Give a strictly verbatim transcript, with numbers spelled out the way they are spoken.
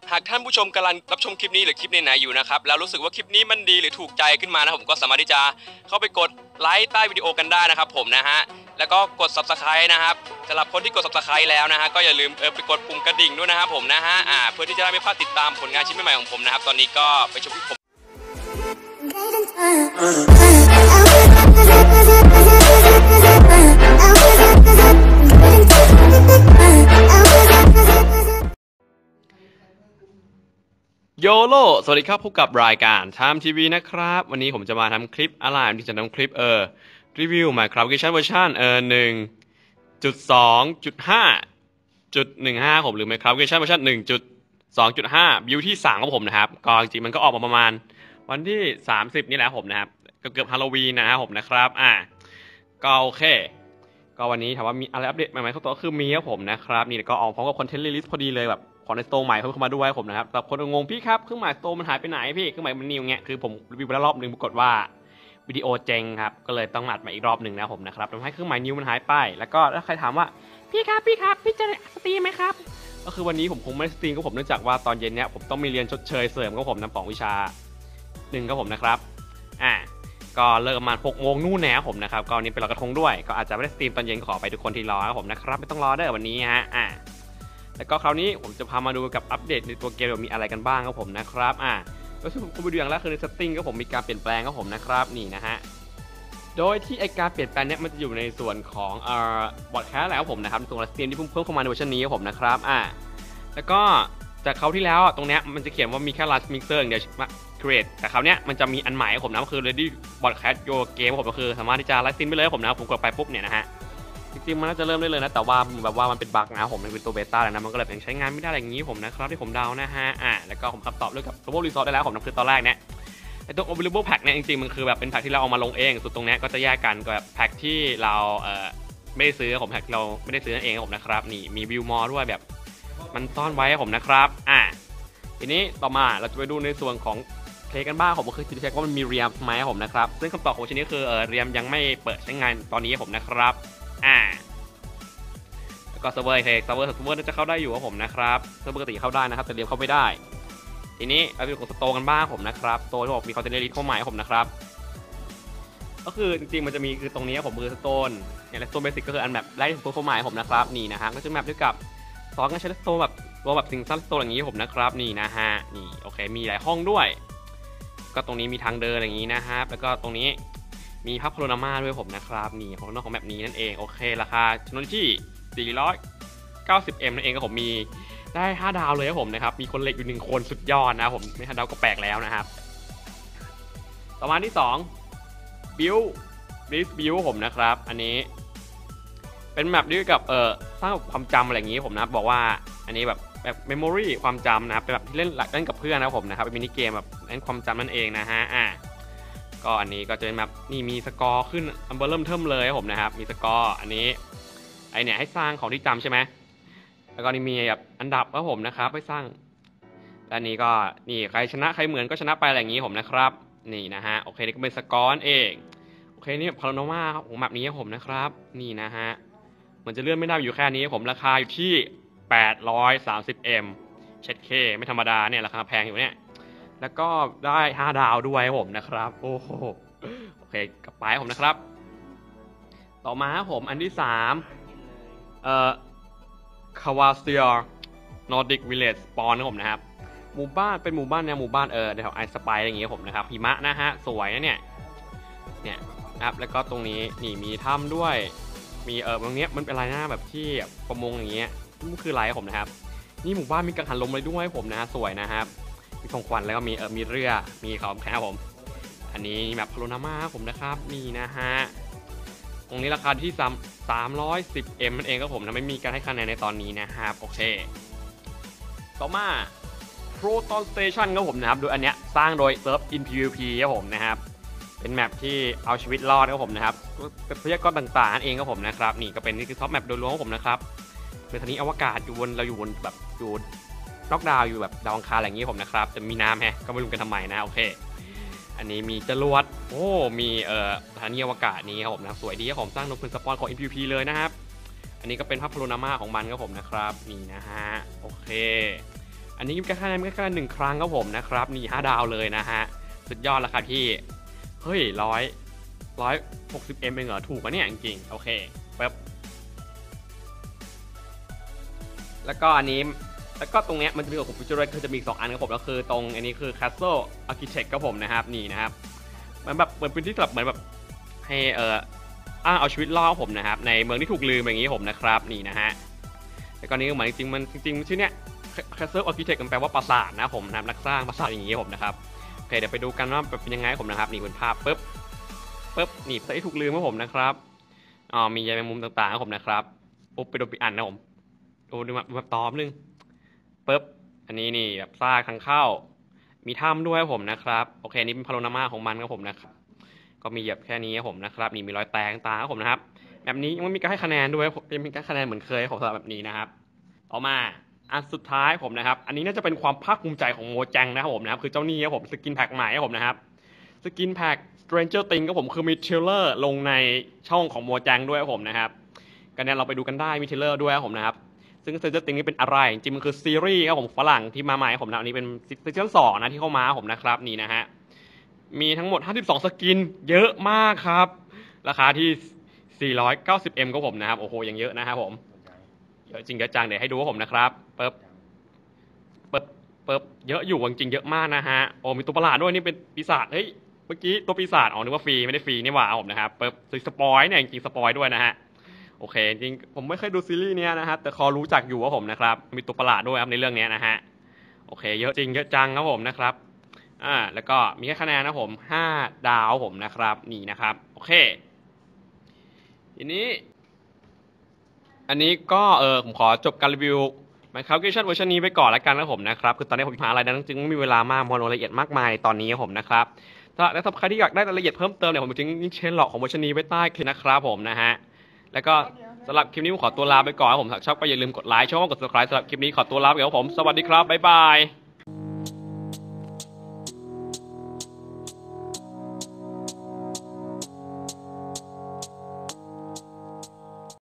หากท่านผู้ชมกำลังรับชมคลิปนี้หรือคลิปไหนๆอยู่นะครับแล้วรู้สึกว่าคลิปนี้มันดีหรือถูกใจขึ้นมานะผมก็สามารถที่จะเข้าไปกดไลค์ใต้วิดีโอกันได้นะครับผมนะฮะแล้วก็กด ซับสไครบ์ นะครับสำหรับคนที่กด ซับสไครบ์ แล้วนะฮะก็อย่าลืมเออไปกดปุ่มกระดิ่งด้วยนะครับผมนะฮะอ่าเพื่อที่จะได้ไม่พลาดติดตามผลงานชิ้นใหม่ๆของผมนะครับตอนนี้ก็ไปชมที่ผมโยโลสวัสดีครับพบกับรายการไทม์ทีวีนะครับวันนี้ผมจะมาทำคลิปอะไรที่จะทำคลิปเออรีวิว Minecraft Vacation Version เออ หนึ่งจุดสอง จุดห้า จุดหนึ่งห้า ผมหรือ Minecraft Vacation Version หนึ่งจุดสอง จุดห้า บิวที่สามของผมนะครับก็จริงๆมันก็ออกมาประมาณวันที่สามสิบนี่แหละผมนะครับเกือบๆฮาโลวีนนะครับผมนะครับอ่ะก็โอเคก็วันนี้ถามว่ามีอะไรอัปเดตใหม่ๆเข้าตัวก็คือมีครับผมนะครับนี่ก็ออกพร้อมกับคอนเทนต์รีลิสพอดีเลยแบบของในสโตร์ใหม่เพิ่มเข้ามาด้วยผมนะครับแต่คนงงพี่ครับเครื่องหมายสโตร์มันหายไปไหนพี่เครื่องหมายมันนิวเงี้ยคือผมรีวิวไปแล้วรอบนึงปรากฏว่าวิดีโอเจงครับก็เลยต้องอัดมาอีกรอบหนึ่งนะผมนะครับทำให้เครื่องหมายนิวมันหายไปแล้วก็ถ้าใครถามว่าพี่ครับพี่ครับพี่จะสตรีมไหมครับก็คือวันนี้ผมคงไม่ได้สตรีมก็ผมเนื่องจากว่าตอนเย็นเนี้ยผมต้องมีเรียนชดเชยเสริมก็ผมนำของวิชาหนึ่งก็ผมนะครับอ่าก็เลิกประมาณหกโมงนู่นแน่ผมนะครับก็วันนี้เป็นลอยกระทงด้วยก็อาจจะไม่ได้สตรีมตอนเย็นขอไปทุกคนที่รอครับผมนะครับไม่ต้องรอเด้อวันนี้ฮะอ่าแล้วก็คราวนี้ผมจะพามาดูกับอัปเดตในตัวเกมมีอะไรกันบ้างครับผมนะครับอ่าก็ที่ผมคุยไปดูอย่างแรกคือในเซตติ้งก็ผมมีการเปลี่ยนแปลงครับผมนะครับนี่นะฮะโดยที่ไอการเปลี่ยนแปลงเนี้ยมันจะอยู่ในส่วนของเอ่อบอทแคสแล้วผมนะครับตัวสตรีมที่เพิ่มเพิ่มเข้ามาในเวอร์ชันนี้ครับผมนะครับอ่าแล้วก็จากคราวที่แล้วตรงเนี้ยมันจะเขียนว่ามีแค่ Last Mixer อย่างเดียวมา create แต่คราวเนี้ยมันจะมีอันใหม่ครับผมนะก็คือ Ready Broadcast Your Game ผมก็คือสามารถที่จะไลฟ์สตรีมไปเลยผมนะผมกดไปปุ๊บเนี่ยนะฮะจริงๆมันน่าจะเริ่มได้เลยนะแต่ว่าแบบว่ามันเป็นบั๊กนะผมมันเป็นตัวเบต้าแล้วนะมันก็เลยยังใช้งานไม่ได้อะไรอย่างนี้ผมนะครับที่ผมเดานะฮะอ่าแล้วก็ผมคำตอบเรื่องกับ Global Resource ได้แล้วผมนะคือตอนแรกเนี่ยไอ้ตัว Available Pack เนี่ยจริงๆมันคือแบบเป็นแพ็กที่เราเอามาลงเองส่วนตรงนี้ก็จะแยกกันกับแพ็กที่เราเอ่อไม่ได้ซื้อผมแพ็กเราไม่ได้ซื้อนั่นเองผมนะครับนี่มีวิวมอด้วยแบบมันซ่อนไว้ผมนะครับอ่าทีนี้ต่อมาเราจะไปดูในส่วนของเพลงกันบ้างผมก็คือจะเช็คว่ามันมีเรียมไหมผมนะครับซึ่งคำตอบของชิ้นนี้คือเออเรียมยังไม่เปิดใช้งานตอนนี้ผมนะครับอ่าแล้วก็เซิร์ฟเวอร์เทคเซิร์ฟเวอร์เซิร์ฟเวอร์น่าจะเข้าได้อยู่ครับผมนะครับเซิร์ฟเวอร์ปกติเข้าได้นะครับแต่เรียมเข้าไม่ได้ทีนี้เราไปดูของสโตร์กันบ้างผมนะครับสโตร์ที่บอกมีคอนเทนต์ลิสต์เข้าใหม่ผมนะครับก็คือจริงๆมันจะมีคือตรงนี้ผมคือสโตนอย่างสโตนเบสิกก็คืออันแบบแรกที่ผมเข้าใหม่ผมนะครับนี่นะฮะก็จะแมปด้วยกับสองการใช้สโตร์แบบตัวแบบสิงซันสโตร์อย่างนี้ผมนะครับนี่นะฮะนี่โอเคมีหลายห้องด้วยก็ตรงนี้มีทางเดินอย่างนี้นะครับแล้วก็ตรงนี้มีพับโพโลนาม่าด้วยผมนะครับนี่ของนอกของแบบนี้นั่นเองโอเคราคาชนที่สี่ร้อยเก้าสิบเอ็มนั่นเองก็ผมมีได้ห้าดาวเลยครับผมนะครับมีคนเล็กอยู่หนึ่งคนสุดยอดนะผมไม่ห้าดาวก็แปลกแล้วนะครับต่อมาที่สองบิวบิวบิวผมนะครับอันนี้เป็นแมปด้วยกับเอ่อสร้างความจำอะไรอย่างนี้ผมนะบอกว่าอันนี้แบบแบบเมมโมรีความจำนะครับเป็นแบบที่เล่นหลักเล่นกับเพื่อนนะผมนะครับเป็นมินิเกมแบบเล่นความจำนั่นเองนะฮะอ่ะก็อันนี้ก็จะเป็นแบบนี่มีสกอร์ขึ้นอันเบอร์เริ่มเทิมเลยผมนะครับมีสกอร์อันนี้ไอเนี่ยให้สร้างของที่จำใช่ไหมแล้วก็นี่มีแบบอันดับครับผมนะครับให้สร้างอันนี้ก็นี่ใครชนะใครเหมือนก็ชนะไปอะไรอย่างนี้ผมนะครับนี่นะฮะโอเคนี่ก็เป็นสกอร์เองโอเคนี่พาราโนมาของแบบนี้ผมนะครับนี่นะฮะมันจะเลื่อนไม่ได้อยู่แค่นี้ผมราคาอยู่ที่แปดร้อยสามสิบเอ็มเช็ดเคไม่ธรรมดาเนี่ยราคาแพงอยู่เนี่ยแล้วก็ได้ห้าดาวด้วยผมนะครับโอ้โหโอเคกลับไปผมนะครับต่อมาผมอันที่สามเอ่อคาวาสเตียร์นอร์ดิกวิลเลจสปอนนะผมนะครับหมู่บ้านเป็นหมู่บ้านเนี่ยหมู่บ้านเออแถวไอสไปอย่างเงี้ยผมนะครับหิมะนะฮะสวยนะเนี่ยเนี่ยนะครับแล้วก็ตรงนี้นี่มีถ้ำด้วยมีเออตรงเนี้ยมันเป็นอะไรนะแบบที่ประมงอย่างเงี้ยนี่คืออะไรผมนะครับนี่หมู่บ้านมีกังหันลมเลยด้วยผมนะสวยนะครับมีของขวัญแล้วก็มีเออมีเรือมีเขาแค่ผมอันนี้แบบพาโลนาม่าผมนะครับนี่นะฮะตรงนี้ราคาที่สามร้อยสิบเอ็มนั่นเองครับผมนะไม่มีการให้คะแนนในตอนนี้นะครับโอเคต่อมา Proton Station ครับผมนะครับโดยอันเนี้ยสร้างโดย Surf in พี วี พี ครับผมนะครับเป็นแมปที่เอาชีวิตรอดครับผมนะครับทรัพยากรต่างๆนั่นเองครับผมนะครับนี่ก็เป็นนี่คือท็อปแมปโดยรวมของผมนะครับเป็นสถานีอวกาศอยู่บนเราอยู่บนแบบอยู่นอกดาวอยู่แบบดาวอังคารอะไรอย่างนี้ผมนะครับจะมีน้ำแฮะก็ไม่รู้กันทำไมนะโอเคอันนี้มีจรวดโอ้มีเอ่อสถานีอวกาศนี้ครับผมนะสวยดีครับผมสร้างโดยเป็นสปอนของ เอ็ม พี วี พี เลยนะครับอันนี้ก็เป็นภาพโพโลนาม่าของมันครับผมนะครับนี่นะฮะโอเคอันนี้แค่คะแนนแค่คะแนนหนึ่งครั้งครับผมนะครับนี่ห้าดาวเลยนะฮะสุดยอดแล้วครับพี่เฮ้ยร้อยร้อยหกสิบเอ็มเองเหรอถูกปะเนี่ยจริงๆโอเคปึ๊บแล้วก็อันนี้แล้วก็ตรงเนี้ยมันจะมีของผมฟิวเจอร์คือจะมีสองอันครับผมก็คือตรงอันนี้คือ Castle Architect ครับผมนะครับนี่นะครับมันแบบเหมือนพื้นที่สำหรับเหมือนแบบให้เอ่ออ้างเอาชีวิตรอดผมนะครับในเมืองที่ถูกลืมอย่างนี้ผมนะครับนี่นะฮะแล้วก็นี้ก็เหมือนจริงๆมันจริงๆชื่อเนี้ย Castle Architect มันแปลว่าปราสาทนะผมนะครับนักสร้างปราสาทอย่างนี้ผมนะครับโอเคเดี๋ยวไปดูกันว่าเป็นยังไงผมนะครับนี่เป็นภาพปุ๊บปุ๊บนี่ประเทศที่ถูกลืมครับผมนะครับอ๋อมีใยแมงมุมต่างๆครับผมนะครับปุ๊บไปดูปีอันนะผมดูดูแบบตอมนึงปุ๊บอันนี้นี่แบบซากทางเข้ามีถ้ำด้วยผมนะครับโอเคนี่เป็นพาโนรามาของมันครับผมนะครับก็มีแบบแค่นี้ครับผมนะครับนี่มีรอยแตกต่างครับผมนะครับแบบนี้ยังมีการให้คะแนนด้วยยังมีการคะแนนเหมือนเคยของสำหรับแบบนี้นะครับต่อมาอันสุดท้ายผมนะครับอันนี้น่าจะเป็นความภาคภูมิใจของโมจังนะครับผมนะครับคือเจ้านี่ครับผมสกินแพ็กใหม่ครับผมนะครับสกินแพ็ก Stranger Things ครับผมคือมีเทรลเลอร์ลงในช่องของโมจังด้วยครับผมนะครับกันเนี่ยเราไปดูกันได้มีเทรลเลอร์ด้วยครับผมนะครับซึ่ง Stranger Things นี่เป็นอะไรจริงๆมันคือซีรีส์ครับผมฝรั่งที่มาใหม่ผมนะอันนี้เป็นซีซั่นสองนะที่เข้ามาผมนะครับนี่นะฮะมีทั้งหมดห้าสิบสองสกินเยอะมากครับราคาที่สี่ร้อยเก้าสิบเอ็มครับผมนะครับโอ้โหยังเยอะนะครับผมเยอะจริงเยอะจังเดี๋ยวให้ดูว่าผมนะครับเปิบเปิบเปิบเยอะอยู่จริงเยอะมากนะฮะโอ้มีตัวประหลาดด้วยนี่เป็นปีศาจเฮ้ยเมื่อกี้ตัวปีศาจอ๋อนึกว่าฟรีไม่ได้ฟรีนี่หว่าผมนะครับเปิบสปอยเนี่ยจริงสปอยด้วยนะฮะโอเคจริงผมไม่เคยดูซีรีส์เนี้ยนะครับแต่พอรู้จักอยู่ว่าผมนะครับมีตัวประหลาดด้วยครับในเรื่องนี้นะฮะโอเคเยอะจริงเยอะจังครับผมนะครับอ่าแล้วก็มีแค่คะแนนนะผมห้าดาวผมนะครับนี่นะครับโอเคทีนี้อันนี้ก็เออผมขอจบการรีวิว Minecraft Creation เวอร์ชันนี้ไปก่อนแล้วกันนะผมนะครับคือตอนนี้ผมหาอะไรนั้นจึงไม่มีเวลามากมองรายละเอียดมากมายตอนนี้ผมนะครับถ้าและสำหรับใครที่อยากได้รายละเอียดเพิ่มเติมเนี่ยผมจะทิ้งลิงก์เชนหลอกของเวอร์ชันนี้ไว้ใต้คลิปนะครับผมนะฮะแล้วก็สำหรับคลิปนี้ผมขอตัวลาไปก่อนครับผมถ้าชอบก็อย่าลืมกดไลค์ชอบก็กด ซับสไครบ์ สำหรับคลิปนี้ขอตัวลาไปก่อนครับผมสวัสดีครับบ๊ายบาย